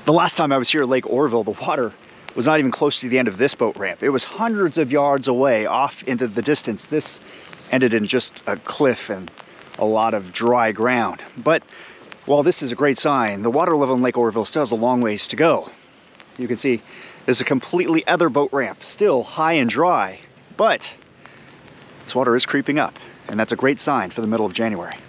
The last time I was here at Lake Oroville, the water was not even close to the end of this boat ramp. It was hundreds of yards away off into the distance. This ended in just a cliff and a lot of dry ground. But while this is a great sign, the water level in Lake Oroville still has a long ways to go. You can see there's a completely other boat ramp, still high and dry, but this water is creeping up, and that's a great sign for the middle of January.